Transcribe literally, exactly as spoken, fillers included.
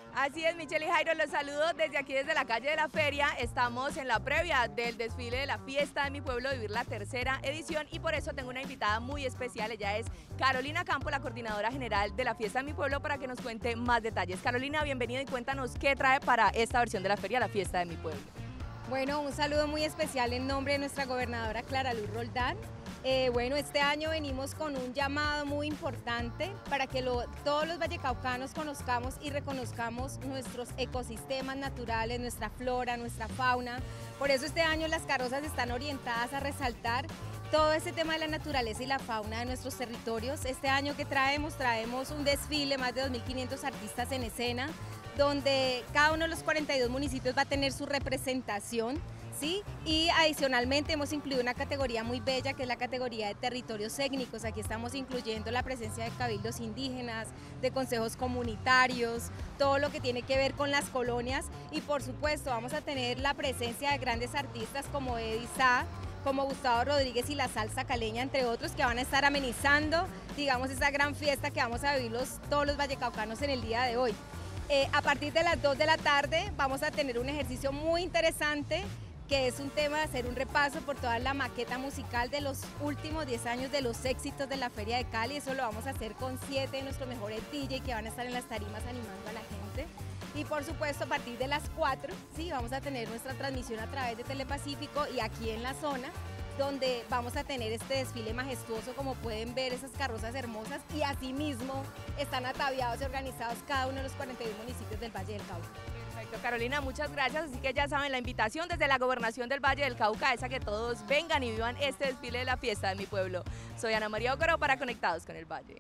Así es, Michelle y Jairo, los saludo desde aquí, desde la calle de la Feria. Estamos en la previa del desfile de la fiesta de mi pueblo, Vivir la tercera edición, y por eso tengo una invitada muy especial. Ella es Carolina Campo, la coordinadora general de la fiesta de mi pueblo, para que nos cuente más detalles. Carolina, bienvenida y cuéntanos qué trae para esta versión de la feria, la fiesta de mi pueblo. Bueno, un saludo muy especial en nombre de nuestra gobernadora Clara Luz Roldán. Eh, bueno, este año venimos con un llamado muy importante para que lo, todos los vallecaucanos conozcamos y reconozcamos nuestros ecosistemas naturales, nuestra flora, nuestra fauna. Por eso este año las carrozas están orientadas a resaltar todo ese tema de la naturaleza y la fauna de nuestros territorios. Este año que traemos, traemos un desfile, más de dos mil quinientos artistas en escena, donde cada uno de los cuarenta y dos municipios va a tener su representación. ¿Sí? Y adicionalmente hemos incluido una categoría muy bella, que es la categoría de territorios étnicos. Aquí estamos incluyendo la presencia de cabildos indígenas, de consejos comunitarios, todo lo que tiene que ver con las colonias, y por supuesto vamos a tener la presencia de grandes artistas como Eddie Sá, como Gustavo Rodríguez y la salsa caleña, entre otros, que van a estar amenizando, digamos, esa gran fiesta que vamos a vivir los, todos los vallecaucanos en el día de hoy. Eh, a partir de las dos de la tarde vamos a tener un ejercicio muy interesante, que es un tema de hacer un repaso por toda la maqueta musical de los últimos diez años de los éxitos de la Feria de Cali. Eso lo vamos a hacer con siete de nuestros mejores D J que van a estar en las tarimas animando a la gente. Y por supuesto, a partir de las cuatro, sí, vamos a tener nuestra transmisión a través de Telepacífico y aquí en la zona, donde vamos a tener este desfile majestuoso, como pueden ver, esas carrozas hermosas, y asimismo están ataviados y organizados cada uno de los cuarenta y uno municipios del Valle del Cauca. Perfecto, Carolina, muchas gracias. Así que ya saben, la invitación desde la Gobernación del Valle del Cauca es a que todos vengan y vivan este desfile de la fiesta de mi pueblo. Soy Ana María Ocoro para Conectados con el Valle.